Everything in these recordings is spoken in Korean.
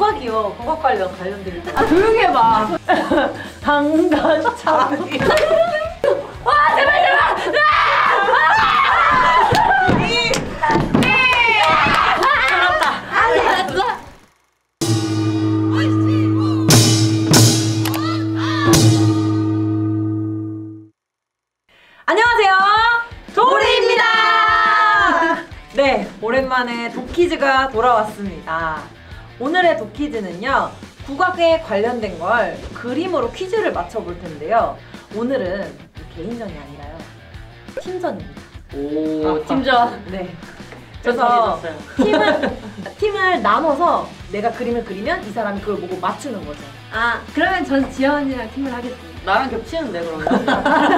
국악이요. 국악 관련된. 아 조용히 해봐. 당간차기. 와 제발 제발. 안녕하세요, 도리입니다. 네, 오랜만에 도키즈가 돌아왔습니다. 오늘의 도키즈는요, 국악에 관련된 걸 그림으로 퀴즈를 맞춰볼 텐데요. 오늘은 개인전이 아니라요, 팀전입니다. 오 팀전. 네. 그래서 팀을 나눠서 내가 그림을 그리면 이 사람이 그걸 보고 맞추는 거죠. 아 그러면 전 지연 언니랑 팀을 하겠습니다. 나랑 겹치는데 그러면?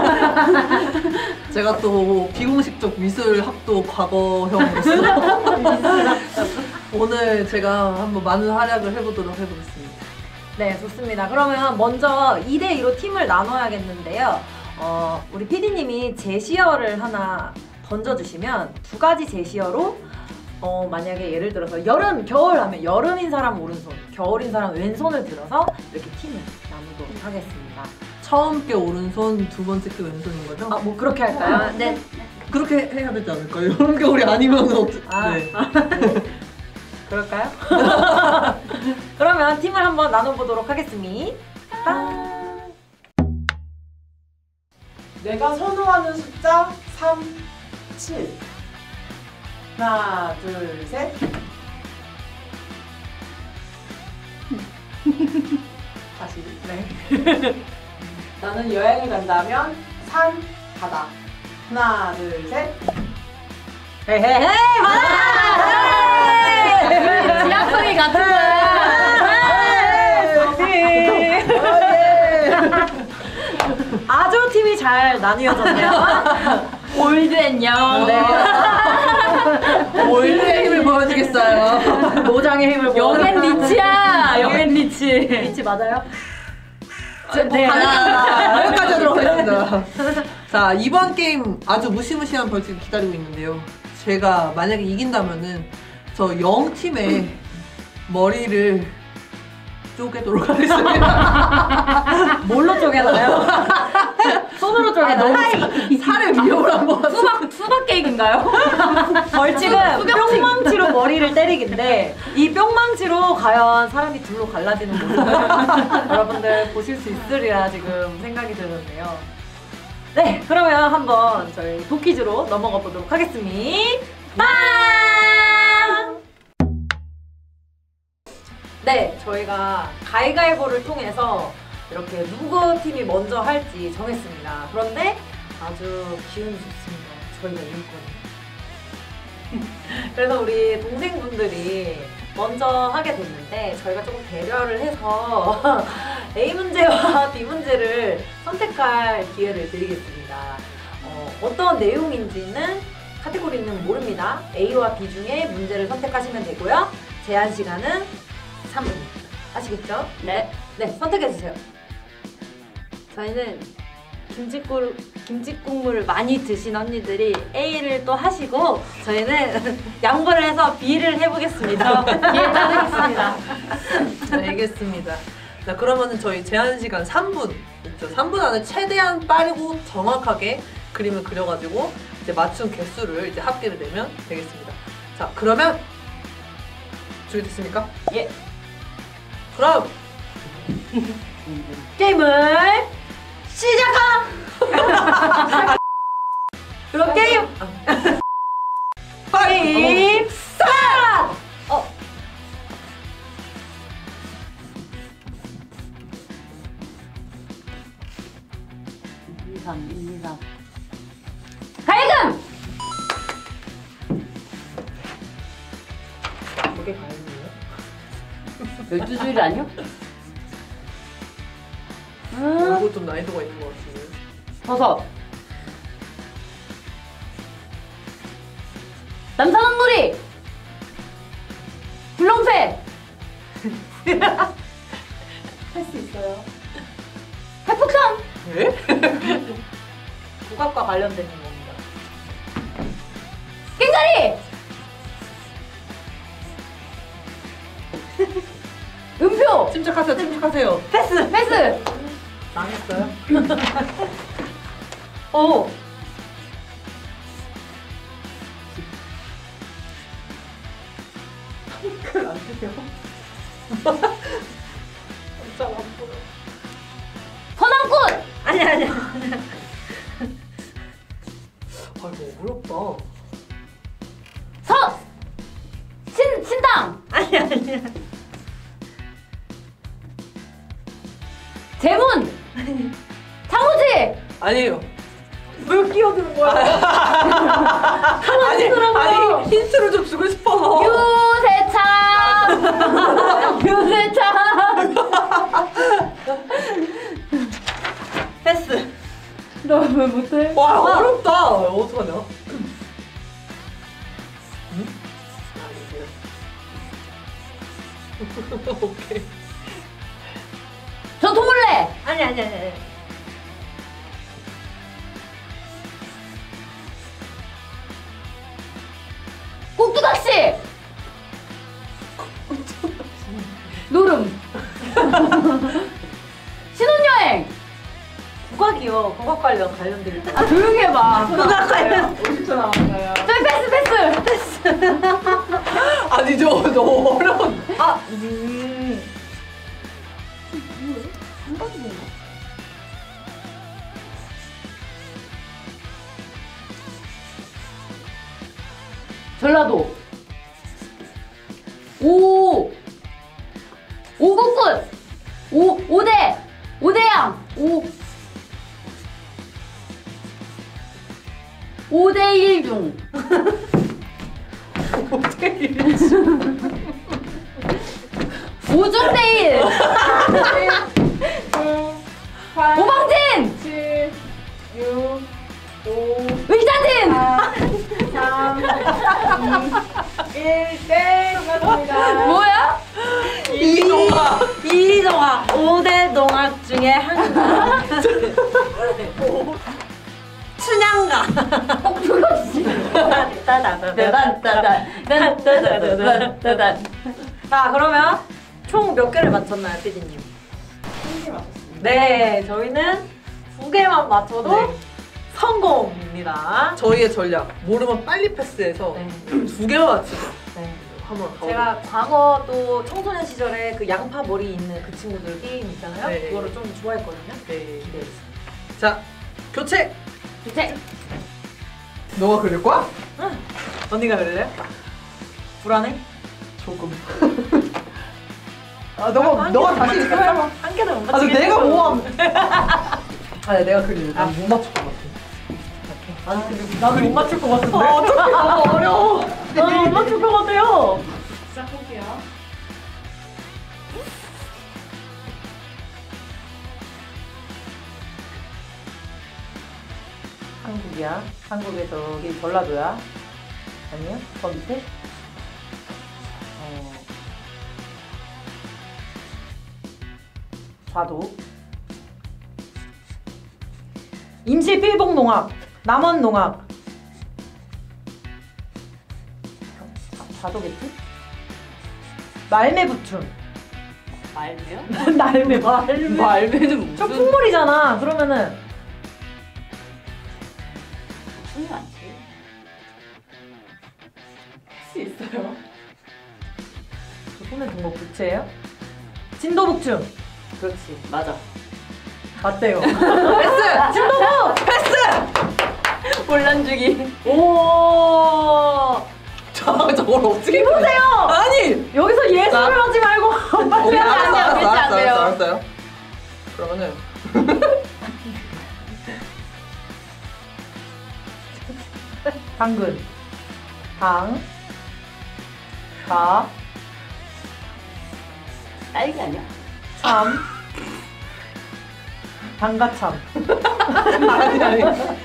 제가 또 비공식적 미술학도 과거형으로서 오늘 제가 한번 많은 활약을 해보도록 해보겠습니다. 네, 좋습니다. 그러면 먼저 2대2로 팀을 나눠야겠는데요. 우리 PD님이 제시어를 하나 던져주시면 두 가지 제시어로 만약에 예를 들어서 여름, 겨울 하면 여름인 사람 오른손, 겨울인 사람 왼손을 들어서 이렇게 팀을 나누도록 하겠습니다. 처음 게 오른손, 두 번째 게 왼손인 거죠? 아, 뭐 그렇게 할까요? 네. 그렇게 해야 되지 않을까요? 여름, 겨울이 아니면 어떻게? 네. 그럴까요? 그러면 팀을 한번 나눠보도록 하겠습니다. 내가 선호하는 숫자 3, 7. 하나, 둘, 셋. 다시. 네. 나는 여행을 간다면 산, 바다. 하나, 둘, 셋. 헤헤헤! 맞아! 지향성이 같은 아주 팀이 잘 나뉘어졌네요. 올드 앤 영. 네. 올드의 힘을 보여주겠어요. 노장의 힘을 영앤 리치야. 영앤 리치. 리치 맞아요? 네. 여기까지 하도록 하겠습니다. 자, 이번 게임 아주 무시무시한 벌칙이 기다리고 있는데요. 제가 만약에 이긴다면은 저 0팀의 머리를 쪼개도록 하겠습니다. 뭘로 쪼개나요? 손으로 쪼개나요? 살의 위협을 한번. 수박 케이크인가요? 벌칙은 뿅망치로 머리를 때리기인데 이 뿅망치로 과연 사람이 둘로 갈라지는 모습을 여러분들 보실 수 있으리라 지금 생각이 드는데요. 네, 그러면 한번 저희 도키즈로 넘어가 보도록 하겠습니다. 빵! 네, 저희가 가위가위보를 통해서 이렇게 누구 팀이 먼저 할지 정했습니다. 그런데 아주 기운이 좋습니다. 저희가 이겼거든요. 그래서 우리 동생분들이 먼저 하게 됐는데 저희가 조금 배려를 해서 A 문제와 B 문제를 선택할 기회를 드리겠습니다. 어떤 내용인지는 카테고리는 모릅니다. A와 B 중에 문제를 선택하시면 되고요. 제한 시간은 3분입니다. 아시겠죠? 네. 네, 선택해주세요. 저희는 김치국물을 많이 드신 언니들이 A를 또 하시고 저희는 양보를 해서 B를 해보겠습니다. B에 따르겠습니다. 네, 알겠습니다. 자, 그러면은 저희 제한 시간 3분 있죠. 3분 안에 최대한 빠르고 정확하게 그림을 그려가지고 이제 맞춘 개수를 이제 합계를 내면 되겠습니다. 자, 그러면 준비됐습니까? 예. 그럼 게임을 그럼 게임 게임 스타트! 1, 2, 3, 1, 2, 3. 가야금! 저게 가능해요? 12줄이 아니요? 이거 좀 난이도가 있는 것 같은데. 버섯. 남산항놀이. 불렁쇠. 할 수 있어요. 해폭선. 예? 국악과 관련된 겁니다. 깽가리. 음표. 침착하세요. 침착하세요. 패스. 패스. 망했어요. 오. 그안 돼요. 잘안 보여. 서남꾼. 아니. 아 이거 어렵다. 신당. 아니. 재문. 창호지. 아니에요. 왜 끼어드는 거야? 아니 힌트를 좀 주고 싶어서. 유세창. 패스. 너 왜 못해? 와 어렵다. 어떡하냐? 응? 오케이. 전통물레. 아니. 꼭두각시. 노름. 신혼여행. 국악이요. 국악 관련된 거. 아 조용히 해봐. 국악 관련. 50초 남았어요. 패스. 아니 저 너무 어려운. 아. 전라도. 오국군. 오대양. 오대일 중. 오중대일. 8, 오방진. 7, 6, 5, 의자진. 4, 3, 2, 1, 땡! 끝났습니다. 뭐야? 이동학 5대 농악 중에 하나. 춘향가. 그거지. 따단. 자, 그러면 총 몇 개를 맞췄나요, 피디님? 1개 맞췄습니다. 네, 저희는 2개만 맞춰도 네. 성공입니다. 저희의 전략 모르면 빨리 패스해서 네. 2개만 맞추고 네. 한번 가보자. 제가 과거도 청소년 시절에 그 양파 머리 있는 그 친구들 게임 있잖아요. 네. 그거를 좀 좋아했거든요. 네. 기대했어요. 자 교체. 주책. 너가 그릴 거야? 언니가 그럴래요? 불안해? 조금. 아 너가 다시 있어. 한 개도 못 아 맞추겠어. 내가 모함. 아니 내가 그릴래. 난못 맞출 것 같아. 나도 못 맞출 것 같은데? 어떡해 너무 어려워. 나도 못 맞출 것 같아요. 시작할게요. 한국이야. 한국에 저기 전라도야. 아니요? 더 밑에? 좌도. 임시필봉농악, 남원농악. 좌도겠지? 말매부춤. 말매요? 말매. 말매는 저 풍물이잖아. 그러면은 춤이 많지. 할 수 있어요. 저 손에 든 거 부채예요? 진도북춤. 그렇지. 맞아. 맞대요. 패스. 진도북. 혼란주기. 오. 저걸 어떻게 보세요. 아니. 여기서 예술을 하지 말고. 오케이, 안 돼요, 알았어, 안 돼요. 알았어요. 그러면은 당근. 당. 가. 딸기 아니야? 참. 당가참. 아니.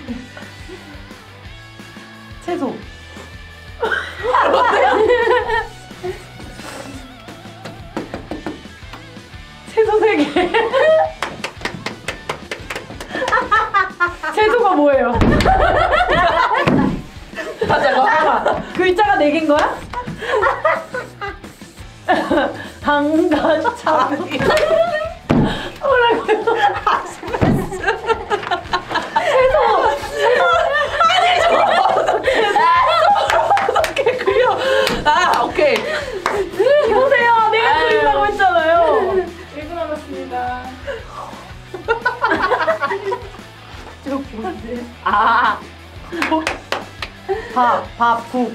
채소. 채소 3개. 채소가 뭐예요? 잠깐만. 글자가 4개인 거야? 당간참. 뭐라고요? 어떻게 그려? 아, 오케이. 보세요. 내가 그린다고 했잖아요. 1분 남았습니다. 아. 국.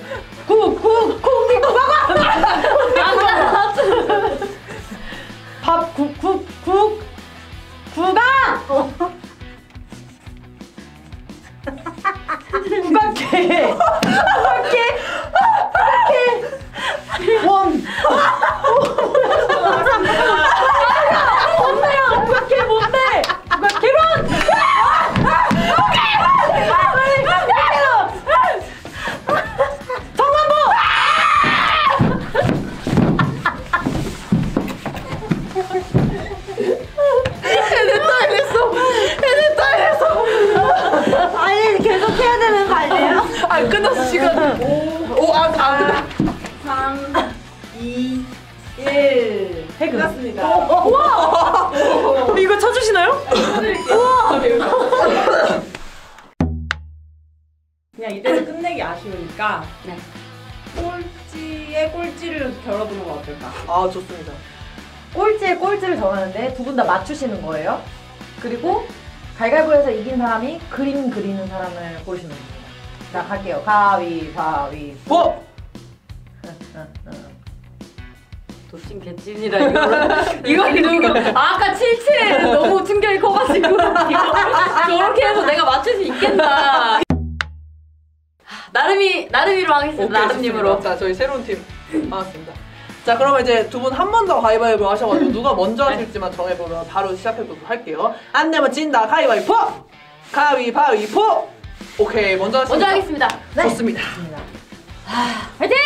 구강! 국악회! 원! 뭔데요? 국악회 뭔데? 국악회론! 아니 계속 해야 되는 거 아니에요? 아, 끝났어, 시간. 오, 끝났 3, 2, 1. 끝났습니다. 우와! 이거 쳐주시나요? 해드릴게요. 그냥 이대로 끝내기 아쉬우니까 네. 꼴찌에 꼴찌를 겨뤄보는 건 어떨까? 아, 좋습니다. 꼴찌에 꼴찌를 정하는데 두 분 다 맞추시는 거예요. 그리고 가위바위보에서 이긴 사람이 그림 그리는 사람을 고르시면 됩니다. 자, 갈게요. 가위바위보. 도찐 개찐이라 이거 아까 77 너무 충격이 커가지고 이거 저렇게 해서 내가 맞출 수 있겠나. 나름이로 하겠습니다. 오케이, 나름님으로. 좋습니다. 자, 저희 새로운 팀 나왔습니다. 자, 그러면 이제 두 분 한 번 더 가위바위보 하셔가지고 누가 먼저 하실지만 정해보면 바로 시작해보도록 할게요. 안 내면 진다. 가위바위보! 가위바위보! 오케이, 먼저 하시죠. 먼저 하겠습니다. 네. 좋습니다. 화이팅!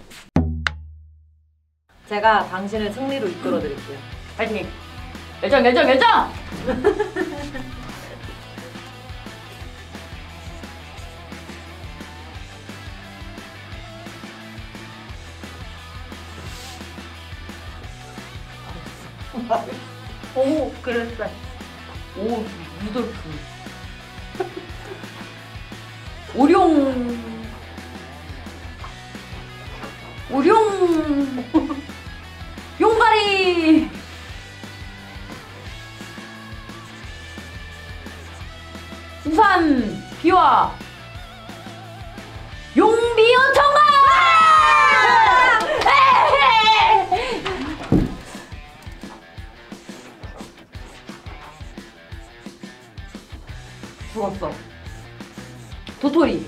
제가 당신을 승리로 이끌어 드릴게요. 화이팅! 열정! 오, 그랬어. 오, 루돌프. 오룡. 용가리. 우산 비와 용비어청아. 죽었어. 도토리.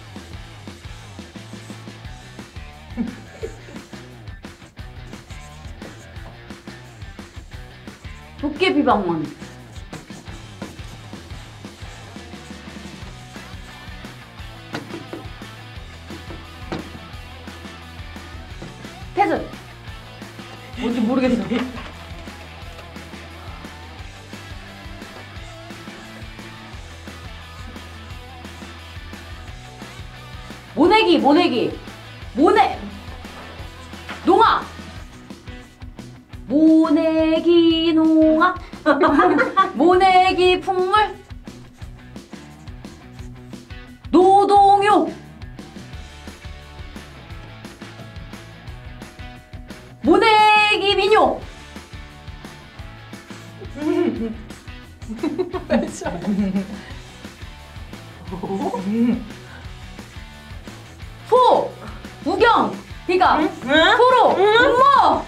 도깨비방망이. 패스. 뭔지 모르겠어. 모내기. 농아. 모내기 농아. 모내기 풍물. 노동요. 모내기 민요. 소 우경 비가 소로 음모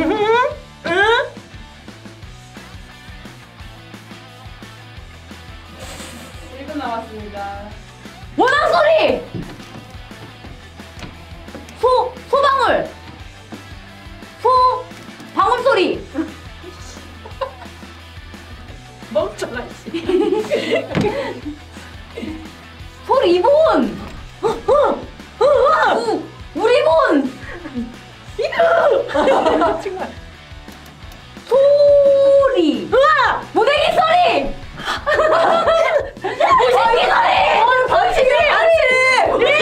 1분 남았습니다. 원앙소리 소방울 방울소리 멈춰라. 소리본 우리본 정말. 소리 모내기 소리 모내기 소리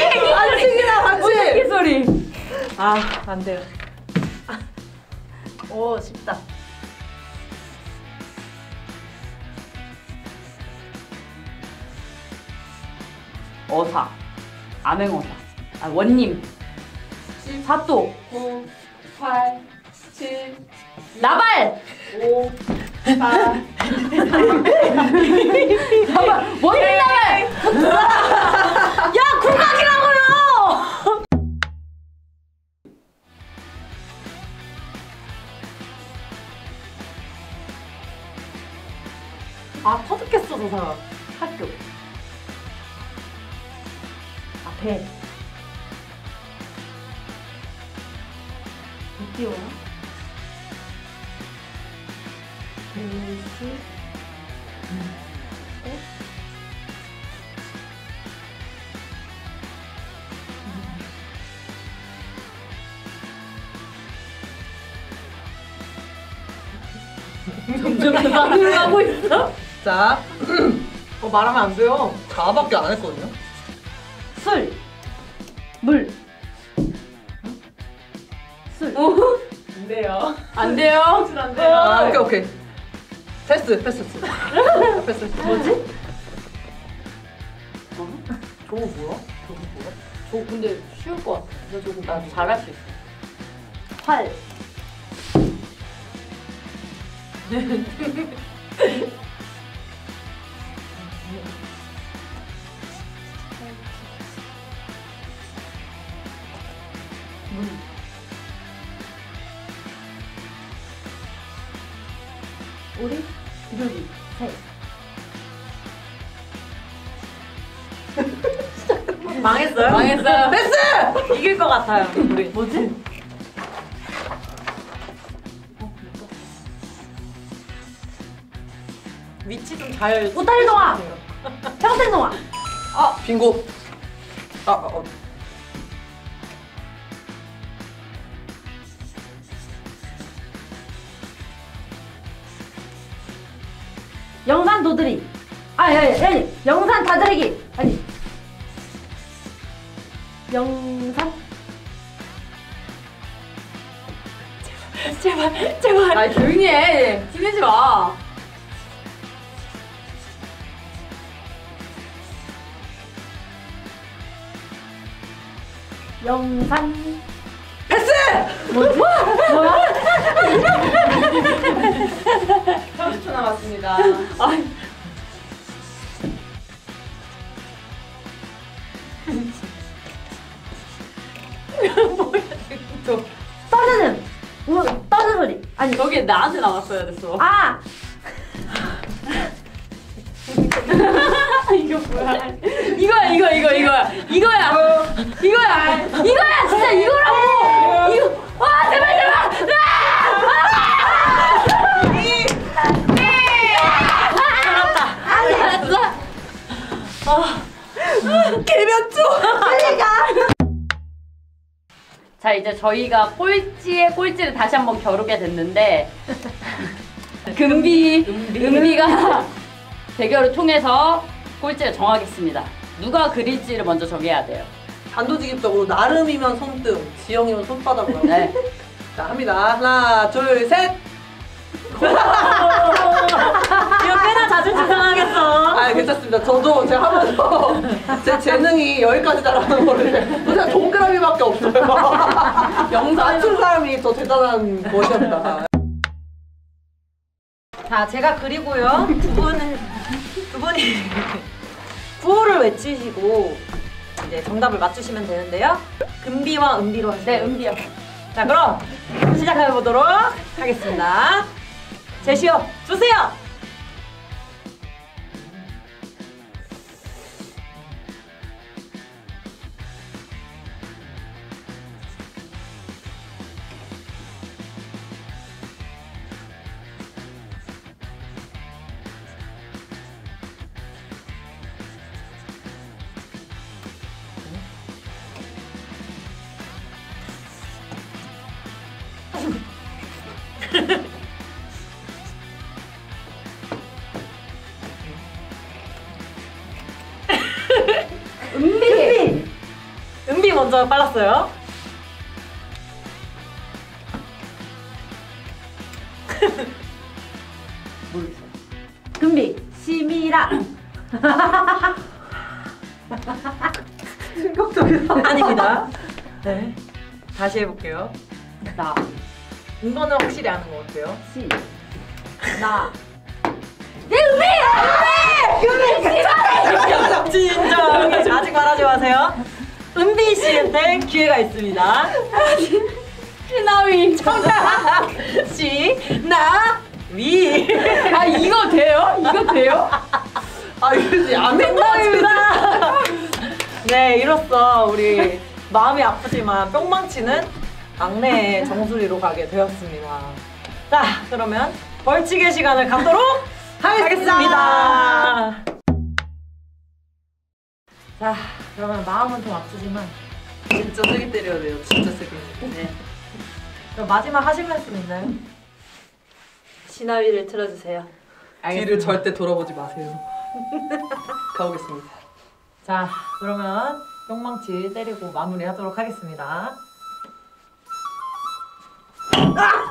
반칙이다, 반칙. 모내기 소리 아, 안 돼요. 오, 쉽다. 어사. 암행어사. 아, 원님. 사또. 9, 8, 7, 나발! 5, 4, 나발! 원님 나발! 야, 국악이라고요! 아, 터득했어, 저 사람. 학교. 앞에. 못 띄워요? 글씨. 점점 반응을 하고 있어. 자, 말하면 안 돼요. 4밖에 안 했거든요. 술. 물. 술. 안 돼요. 안 돼요. 술 안 돼요. 아, 오케이. 패스. 패스. 뭐지? 저거 뭐야? 저 근데 쉬울 것 같아. 나 저거 나 잘할 수 있어. 활. 우리 비둘기 새. 망했어요? 망했어요. 패스! 이길 것 같아요, 우리. 뭐지? 위치 좀 잘. 우탈동화. 평생동화. 빙고. 영산 도드리. 아니. 영산 다드리기. 아니. 영산. 제발. 아 조용히 해. 티내지 마. 영산. 패스! 뭐지? 뭐야? 30초 남았습니다. 떠드는. 떠드 소리. 아니. 저게 나한테 나왔어야 됐어. 아. 이거 뭐야? 이거야. 진짜 이거라고. 이거. 와 제발. 개면조! 자 이제 저희가 꼴찌의 꼴찌를 다시 한번 겨루게 됐는데 은비가 대결을 통해서 꼴찌를 정하겠습니다. 누가 그릴지를 먼저 정해야 돼요. 단도직입적으로 나름이면 손등, 지영이면 손바닥으로. 네. 자, 합니다. 하나, 둘, 셋! 이거 꽤나 자존심 상하겠어. 아, 괜찮습니다. 저도 제가 하면서 제 재능이 여기까지 달하는 거를 그냥 동그라미밖에 없어요. 맞춘 사람이 더 대단한 것이었다. 자, 제가 그리고요. 두 분이 구호를 외치시고 이제 정답을 맞추시면 되는데요. 금비와 은비로 하시면 네, 은비요. 자, 그럼 시작해 보도록 하겠습니다. 제시어 주세요. 은비 먼저 빨랐어요. 모르겠어요. 금비 심이라. 충격적이다. 아닙니다. 네. 다시 해볼게요. 나 이거는 확실히 아는 것 같아요. 시. 나. 진정. 아직 말하지 마세요. 은비 씨한테 기회가 있습니다. 시나위 정답. 시나위. 아 이거 돼요? 이거 돼요? 아 이거지 안된 정답입니다. 네, 이로써 우리 마음이 아프지만 뿅망치는 막내의 정수리로 가게 되었습니다. 자, 그러면 벌칙의 시간을 갖도록 하겠습니다. 자, 그러면 마음은 좀 아프지만 진짜 세게 때려야 돼요. 진짜 세게. 네. 그럼 마지막 하실 말씀 있나요? 시나위를 틀어주세요. 뒤를 절대 돌아보지 마세요. 가보겠습니다. 자, 그러면 뿅망치 때리고 마무리하도록 하겠습니다.